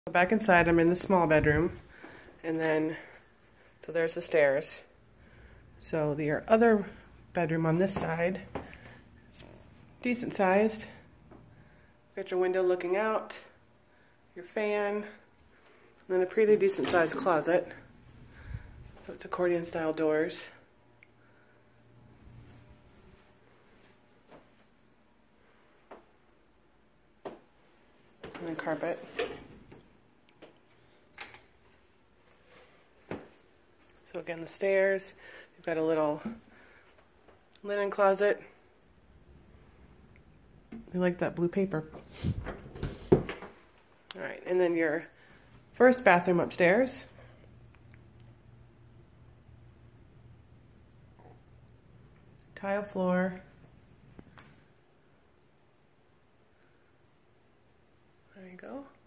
Back inside, I'm in the small bedroom, and then, so there's the stairs. So your other bedroom on this side is decent sized. Got your window looking out, your fan, and then a pretty decent sized closet. So it's accordion style doors. And then carpet. So again, the stairs, you've got a little linen closet. I like that blue paper. All right, and then your first bathroom upstairs. Tile floor. There you go.